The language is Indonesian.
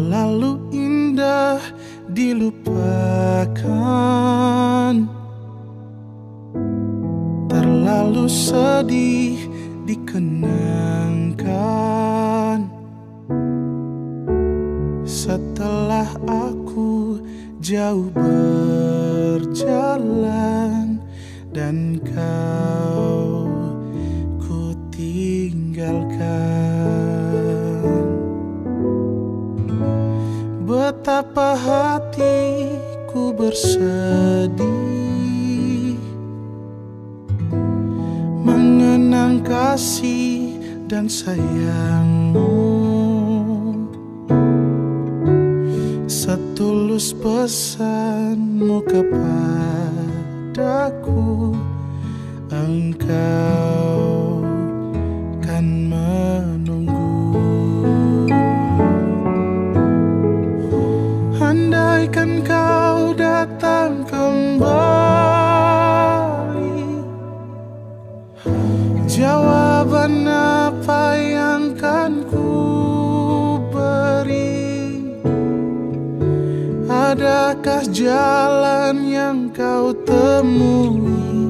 terlalu indah dilupakan, terlalu sedih dikenangkan. Setelah aku jauh berjalan dan kau ku tinggalkan, betapa hatiku bersedih mengenang kasih dan sayangmu. Setulus pesanmu kepadaku, engkau kan menunggu. Andaikan kau datang kembali, jawaban apa yang kan ku beri? Adakah jalan yang kau temui